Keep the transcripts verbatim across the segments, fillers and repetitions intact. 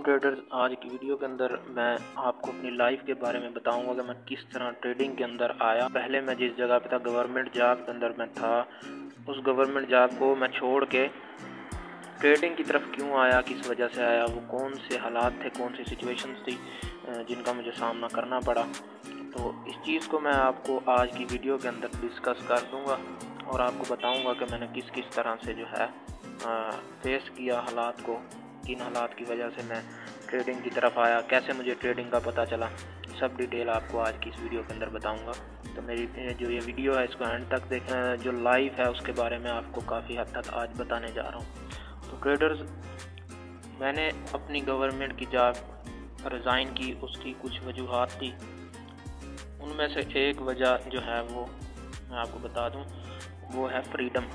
Traders, आज की video के अंदर मैं आपको अपनी लाइफ के बारे में बताऊंगा कि मैं किस तरह ट्रेडिंग के अंदर आया। पहले मैं जिस जगह पे था, गवर्नमेंट जॉब के अंदर मैं था, उस गवर्नमेंट जॉब को मैं छोड़ के ट्रेडिंग की तरफ क्यों आया, किस वजह से आया, वो कौन से हालात थे, कौन सी सिचुएशंस थी जिनका मुझे सामना करना पड़ा। तो इस चीज़ को मैं आपको आज की वीडियो के अंदर डिस्कस कर दूँगा और आपको बताऊँगा कि मैंने किस किस तरह से जो है फेस किया हालात को, किन हालात की वजह से मैं ट्रेडिंग की तरफ आया, कैसे मुझे ट्रेडिंग का पता चला। सब डिटेल आपको आज की इस वीडियो के अंदर बताऊंगा। तो मेरी जो ये वीडियो है इसको एंड तक देख, जो लाइव है उसके बारे में आपको काफ़ी हद तक आज बताने जा रहा हूँ। तो ट्रेडर्स, मैंने अपनी गवर्नमेंट की जॉब रिज़ाइन की, उसकी कुछ वजूहात थी। उनमें से एक वजह जो है वो मैं आपको बता दूँ, वो है फ्रीडम।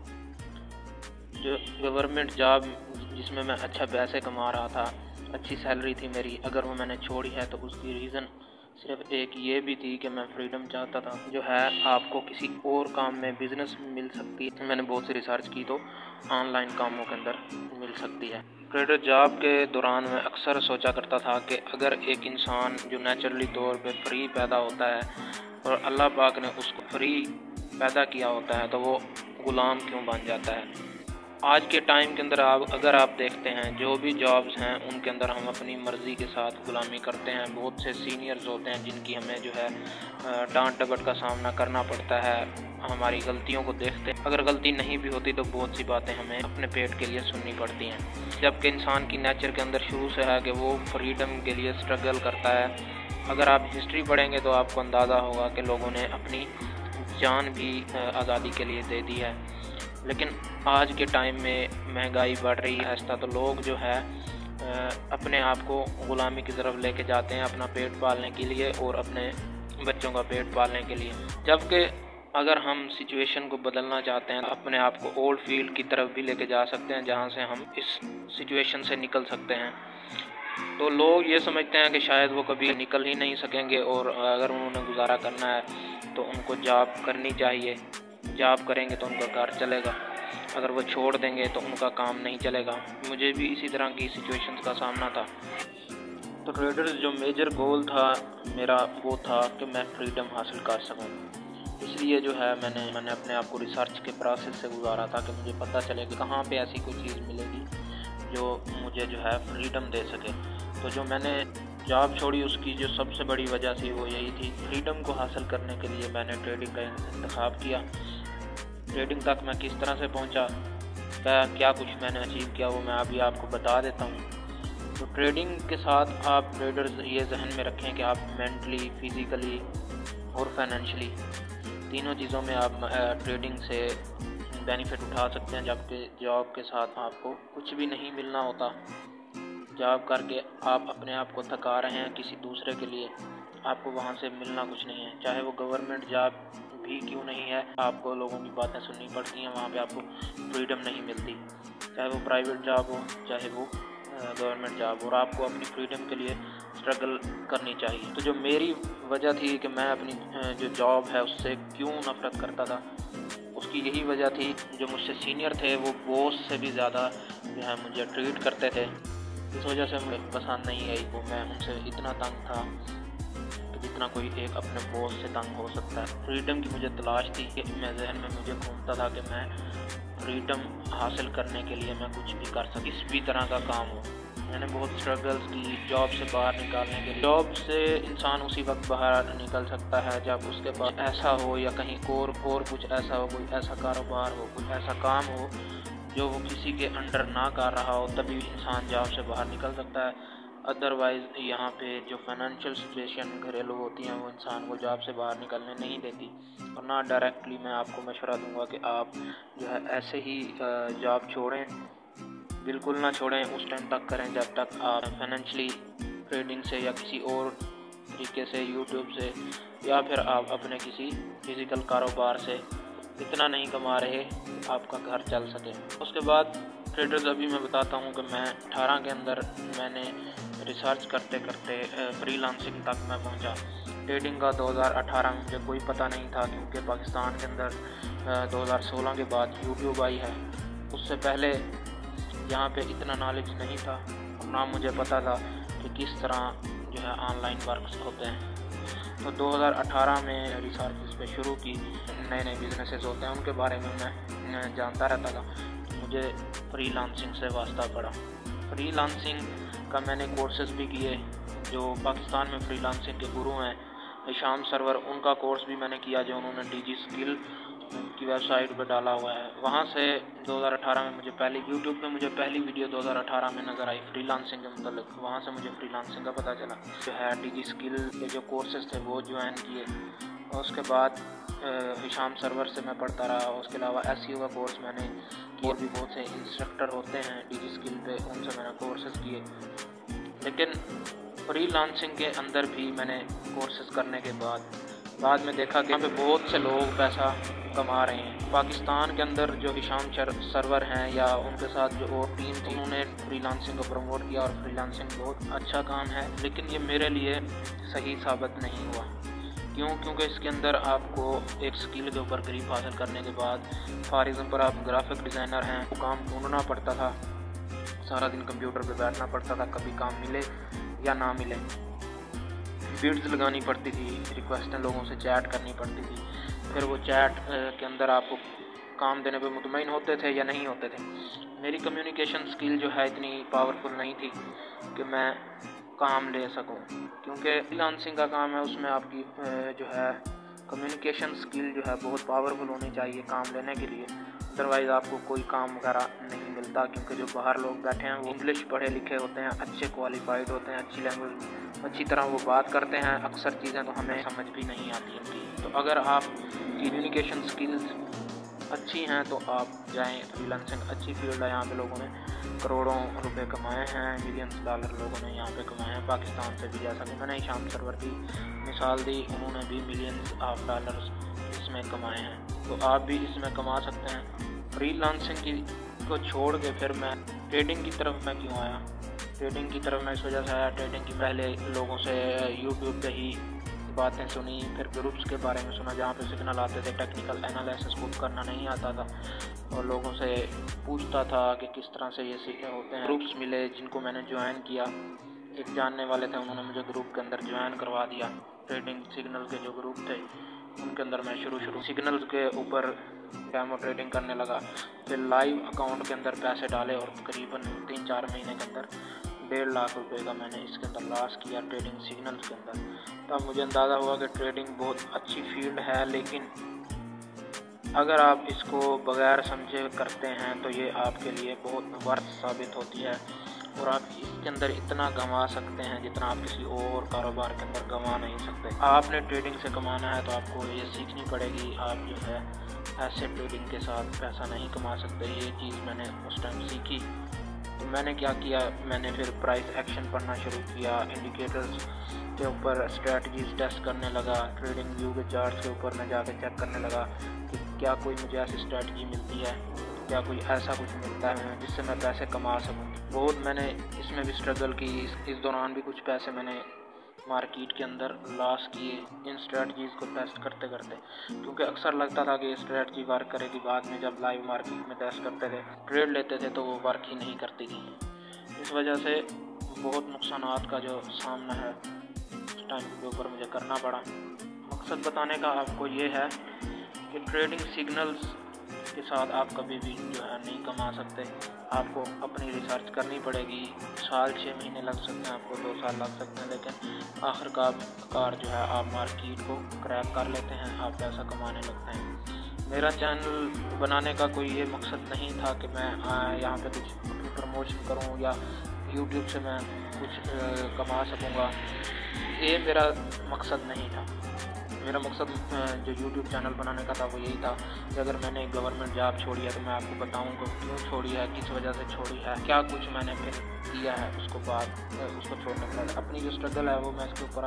जो गवर्नमेंट जॉब जिसमें मैं अच्छा पैसे कमा रहा था, अच्छी सैलरी थी मेरी, अगर वो मैंने छोड़ी है तो उसकी रीज़न सिर्फ एक ये भी थी कि मैं फ्रीडम चाहता था। जो है आपको किसी और काम में बिज़नेस मिल सकती है। मैंने बहुत सी रिसर्च की तो ऑनलाइन कामों के अंदर मिल सकती है। ट्रेडर जॉब के दौरान मैं अक्सर सोचा करता था कि अगर एक इंसान जो नेचुरली तौर पे फ्री पैदा होता है और अल्लाह पाक ने उसको फ्री पैदा किया होता है तो वो ग़ुलाम क्यों बन जाता है। आज के टाइम के अंदर आप अगर आप देखते हैं, जो भी जॉब्स हैं उनके अंदर हम अपनी मर्ज़ी के साथ ग़ुलामी करते हैं। बहुत से सीनियर्स होते हैं जिनकी हमें जो है डांट डपट का सामना करना पड़ता है। हमारी गलतियों को देखते हैं, अगर गलती नहीं भी होती तो बहुत सी बातें हमें अपने पेट के लिए सुननी पड़ती हैं। जबकि इंसान की नेचर के अंदर शुरू से है कि वो फ्रीडम के लिए स्ट्रगल करता है। अगर आप हिस्ट्री पढ़ेंगे तो आपको अंदाज़ा होगा कि लोगों ने अपनी जान भी आज़ादी के लिए दे दी है। लेकिन आज के टाइम में महंगाई बढ़ रही है ऐसा, तो लोग जो है अपने आप को ग़ुलामी की तरफ लेके जाते हैं अपना पेट पालने के लिए और अपने बच्चों का पेट पालने के लिए। जबकि अगर हम सिचुएशन को बदलना चाहते हैं, अपने आप को ओल्ड फील्ड की तरफ भी लेके जा सकते हैं जहां से हम इस सिचुएशन से निकल सकते हैं। तो लोग ये समझते हैं कि शायद वो कभी निकल ही नहीं सकेंगे और अगर उन्होंने गुजारा करना है तो उनको जॉब करनी चाहिए। जॉब करेंगे तो उनका घर चलेगा, अगर वो छोड़ देंगे तो उनका काम नहीं चलेगा। मुझे भी इसी तरह की सिचुएशंस का सामना था। तो ट्रेडर्स, जो मेजर गोल था मेरा वो था कि मैं फ्रीडम हासिल कर सकूं। इसलिए जो है मैंने मैंने अपने आप को रिसर्च के प्रोसेस से गुजारा था कि मुझे पता चले कि कहाँ पे ऐसी कोई चीज़ मिलेगी जो मुझे जो है फ्रीडम दे सके। तो जो मैंने जॉब छोड़ी उसकी जो सबसे बड़ी वजह थी वो यही थी। फ्रीडम को हासिल करने के लिए मैंने ट्रेडिंग का इंतखाब किया। ट्रेडिंग तक मैं किस तरह से पहुंचा, क्या क्या कुछ मैंने अचीव किया, वो मैं अभी आपको बता देता हूं। तो ट्रेडिंग के साथ आप ट्रेडर्स ये जहन में रखें कि आप मेंटली, फिज़िकली और फाइनेंशियली तीनों चीज़ों में आप ट्रेडिंग से बेनिफिट उठा सकते हैं। जबकि जॉब के साथ आपको कुछ भी नहीं मिलना होता। जॉब करके आप अपने आप को थका रहे हैं किसी दूसरे के लिए, आपको वहाँ से मिलना कुछ नहीं है। चाहे वो गवर्नमेंट जॉब भी क्यों नहीं है, आपको लोगों की बातें सुननी पड़ती हैं, वहाँ पे आपको फ्रीडम नहीं मिलती। चाहे वो प्राइवेट जॉब हो, चाहे वो गवर्नमेंट जॉब हो, और आपको अपनी फ्रीडम के लिए स्ट्रगल करनी चाहिए। तो जो मेरी वजह थी कि मैं अपनी जो जॉब है उससे क्यों नफ़रत करता था, उसकी यही वजह थी। जो मुझसे सीनियर थे वो बॉस से भी ज़्यादा जो है मुझे ट्रीट करते थे। इस वजह से मुझे पसंद नहीं आई वो। मैं उनसे इतना तंग था जितना कोई एक अपने बॉस से तंग हो सकता है। फ्रीडम की मुझे तलाश थी कि मैं जहन में मुझे घूमता था कि मैं फ्रीडम हासिल करने के लिए मैं कुछ भी कर सकूं, किस भी तरह का काम हो। मैंने बहुत स्ट्रगल्स की जॉब से बाहर निकालने के लिए। जॉब से इंसान उसी वक्त बाहर निकल सकता है जब उसके पास ऐसा हो या कहीं और और कुछ ऐसा हो, कोई ऐसा कारोबार हो, कुछ ऐसा काम हो जो वो किसी के अंडर ना कर रहा हो, तभी इंसान जॉब से बाहर निकल सकता है। अदरवाइज़ यहाँ पे जो फाइनेंशियल सिचुएशन घरेलू होती हैं वो इंसान को जॉब से बाहर निकलने नहीं देती। और ना डायरेक्टली मैं आपको मशवरा दूंगा कि आप जो है ऐसे ही जॉब छोड़ें, बिल्कुल ना छोड़ें। उस टाइम तक करें जब तक आप फाइनेंशियली ट्रेडिंग से या किसी और तरीके से, यूट्यूब से या फिर आप अपने किसी फिज़िकल कारोबार से इतना नहीं कमा रहे आपका घर चल सके। उसके बाद ट्रेडर्स, अभी मैं बताता हूँ कि मैं अठारह के अंदर मैंने रिसर्च करते करते फ्रीलांसिंग तक मैं पहुँचा। ट्रेडिंग का दो हज़ार अठारह में मुझे कोई पता नहीं था, क्योंकि पाकिस्तान के अंदर दो हज़ार सोलह के बाद यूट्यूब आई है। उससे पहले यहाँ पे इतना नॉलेज नहीं था। ना मुझे पता था कि किस तरह जो है ऑनलाइन वर्क्स होते हैं। तो दो हज़ार अठारह में रिसर्च इस पर शुरू की, नए नए बिजनेसेस होते हैं उनके बारे में मैं जानता रहता था। तो मुझे फ्रीलांसिंग से वास्ता पड़ा। फ्रीलांसिंग का मैंने कोर्सेज भी किए, जो पाकिस्तान में फ्रीलांसिंग के गुरु हैं हिशाम सरवर, उनका कोर्स भी मैंने किया जो उन्होंने डिजी स्किल की वेबसाइट पर डाला हुआ है। वहाँ से दो हज़ार अठारह में मुझे पहली यूट्यूब पे मुझे पहली वीडियो दो हज़ार अठारह में नज़र आई फ्रीलांसिंग के मतलब, वहाँ से मुझे फ्रीलांसिंग का पता चला। जो है डिजी स्किल के जो कोर्सेज थे वो ज्वाइन किए, और उसके बाद हिशाम सरवर से मैं पढ़ता रहा। उसके अलावा एसईओ का कोर्स मैंने, और भी बहुत से इंस्ट्रक्टर होते हैं डिजी स्किल पे, उनसे मैंने कोर्सेज किए। लेकिन फ्रीलांसिंग के अंदर भी मैंने कोर्सेज करने के बाद बाद में देखा कि यहाँ पे बहुत से लोग पैसा कमा रहे हैं। पाकिस्तान के अंदर जो हिशाम सरवर हैं या उनके साथ जो और टीम थी, उन्होंने फ्रीलांसिंग को प्रमोट किया और फ्रीलांसिंग बहुत अच्छा काम है, लेकिन ये मेरे लिए सही साबित नहीं हुआ। क्यों? क्योंकि इसके अंदर आपको एक स्किल के ऊपर ग्रिप हासिल करने के बाद, फॉर एग्जांपल आप ग्राफिक डिज़ाइनर हैं, वो काम ढूंढना पड़ता था, सारा दिन कंप्यूटर पे बैठना पड़ता था, कभी काम मिले या ना मिले, बिड्स लगानी पड़ती थी, रिक्वेस्टें लोगों से चैट करनी पड़ती थी, फिर वो चैट के अंदर आपको काम देने पे मुतमईन होते थे या नहीं होते थे। मेरी कम्युनिकेशन स्किल जो है इतनी पावरफुल नहीं थी कि मैं काम ले सकूं, क्योंकि फ्रीलांसिंग का काम है, उसमें आपकी जो है कम्युनिकेशन स्किल जो है बहुत पावरफुल होनी चाहिए काम लेने के लिए, अदरवाइज़ आपको कोई काम वगैरह नहीं मिलता। क्योंकि जो बाहर लोग बैठे हैं वो इंग्लिश पढ़े लिखे होते हैं, अच्छे क्वालिफाइड होते हैं, अच्छी लैंग्वेज अच्छी तरह वो बात करते हैं, अक्सर चीज़ें तो हमें समझ भी नहीं आती उनकी। तो अगर आप कम्युनिकेशन स्किल्स अच्छी हैं तो आप जाएँ, फ्रीलांसिंग अच्छी फील्ड है, यहाँ पे लोगों ने करोड़ों रुपए कमाए हैं, मिलियंस डॉलर लोगों ने यहाँ पे कमाए हैं पाकिस्तान से भी। जैसा कि मैंने हिशाम सरवर की मिसाल दी, उन्होंने भी मिलियंस ऑफ डॉलर्स इसमें कमाए हैं, तो आप भी इसमें कमा सकते हैं। फ्रीलांसिंग की को छोड़ के फिर मैं ट्रेडिंग की तरफ मैं क्यों आया? ट्रेडिंग की तरफ मैं इस वजह से आया, ट्रेडिंग की पहले लोगों से यूट्यूब पे ही बातें सुनी, फिर ग्रुप्स के बारे में सुना जहाँ पे सिग्नल आते थे, टेक्निकल एनालिसिस खुद करना नहीं आता था, और लोगों से पूछता था कि किस तरह से ये सीखे होते हैं। ग्रुप्स मिले जिनको मैंने ज्वाइन किया, एक जानने वाले थे, उन्होंने मुझे ग्रुप के अंदर ज्वाइन करवा दिया। ट्रेडिंग सिग्नल के जो ग्रुप थे उनके अंदर मैं शुरू शुरू सिग्नल्स के ऊपर डेमो ट्रेडिंग करने लगा। फिर लाइव अकाउंट के अंदर पैसे डाले और तकरीबन तीन चार महीने के अंदर डेढ़ लाख रुपए का मैंने इसके अंदर लॉस किया ट्रेडिंग सिग्नल्स के अंदर। तब मुझे अंदाज़ा हुआ कि ट्रेडिंग बहुत अच्छी फील्ड है, लेकिन अगर आप इसको बगैर समझे करते हैं तो ये आपके लिए बहुत वर्थ साबित होती है, और आप इसके अंदर इतना कमा सकते हैं जितना आप किसी और कारोबार के अंदर कमा नहीं सकते। आपने ट्रेडिंग से कमाना है तो आपको ये सीखनी पड़ेगी, आप जो है ऐसे ट्रेडिंग के साथ पैसा नहीं कमा सकते। ये चीज़ मैंने उस टाइम सीखी। तो मैंने क्या किया, मैंने फिर प्राइस एक्शन पढ़ना शुरू किया, इंडिकेटर्स के ऊपर स्ट्रेटजीज टेस्ट करने लगा, ट्रेडिंग व्यू के चार्ट्स के ऊपर मैं जाकर चेक करने लगा कि क्या कोई मुझे ऐसी स्ट्रेटजी मिलती है, क्या कोई ऐसा कुछ मिलता है जिससे मैं पैसे कमा सकूं। बहुत मैंने इसमें भी स्ट्रगल की, इस, इस दौरान भी कुछ पैसे मैंने मार्केट के अंदर लॉस किए इन स्ट्रेटजीज़ को टेस्ट करते करते, क्योंकि अक्सर लगता था कि ये स्ट्रेटजी वर्क करेगी, बाद में जब लाइव मार्केट में टेस्ट करते थे, ट्रेड लेते थे तो वो वर्क ही नहीं करती थी। इस वजह से बहुत नुकसानात का जो सामना है उस टाइम के ऊपर मुझे करना पड़ा। मकसद बताने का आपको ये है कि ट्रेडिंग सिग्नल्स के साथ आप कभी भी जो है नहीं कमा सकते, आपको अपनी रिसर्च करनी पड़ेगी। साल छः महीने लग सकते हैं, आपको दो साल लग सकते हैं, लेकिन आखिरकार जो है आप मार्केट को क्रैक कर लेते हैं, आप पैसा कमाने लगते हैं। मेरा चैनल बनाने का कोई ये मकसद नहीं था कि मैं यहाँ पे कुछ अपनी प्रमोशन करूँ या यूट्यूब से मैं कुछ कमा सकूँगा, ये मेरा मकसद नहीं था। मेरा मकसद जो यूट्यूब चैनल बनाने का था वो यही था कि अगर मैंने गवर्नमेंट जॉब छोड़ी है तो मैं आपको बताऊंगा क्यों छोड़ी है, किस वजह से छोड़ी है, क्या कुछ मैंने फिर किया है उसको बाद उसको छोड़ने के बाद। अपनी जो स्ट्रगल है वो मैं इसके ऊपर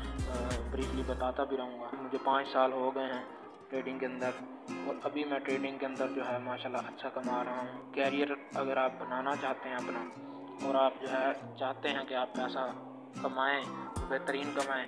आपको ब्रीफली बताता भी रहूँगा। मुझे पाँच साल हो गए हैं ट्रेडिंग के अंदर, और अभी मैं ट्रेडिंग के अंदर जो है माशाल्लाह अच्छा कमा रहा हूँ। कैरियर अगर आप बनाना चाहते हैं अपना, और आप जो है चाहते हैं कि आप पैसा कमाएँ, बेहतरीन कमाएँ,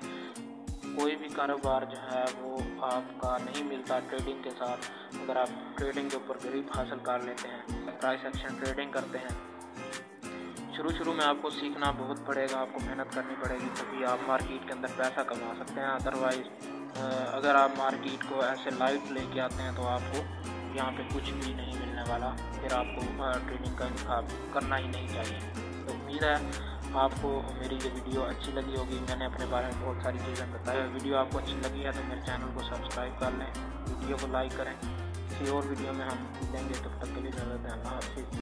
कोई भी कारोबार जो है वो आपका नहीं मिलता ट्रेडिंग के साथ। अगर आप ट्रेडिंग के ऊपर ग्रिप हासिल कर लेते हैं, प्राइस एक्शन ट्रेडिंग करते हैं, शुरू शुरू में आपको सीखना बहुत पड़ेगा, आपको मेहनत करनी पड़ेगी, तभी आप मार्केट के अंदर पैसा कमा सकते हैं। अदरवाइज़ अगर आप मार्केट को ऐसे लाइट लेके आते हैं तो आपको यहाँ पे कुछ भी नहीं मिलने वाला, फिर आपको ट्रेडिंग का इंतखाब करना ही नहीं चाहिए। तो उम्मीद है आपको मेरी ये वीडियो अच्छी लगी होगी। मैंने अपने बारे में बहुत सारी चीज़ें बताई। वीडियो आपको अच्छी लगी है तो मेरे चैनल को सब्सक्राइब कर लें, वीडियो को लाइक करें। किसी और वीडियो में हम मिलेंगे, तब तक के लिए इजाज़त है। अल्लाह हाफ़िज़।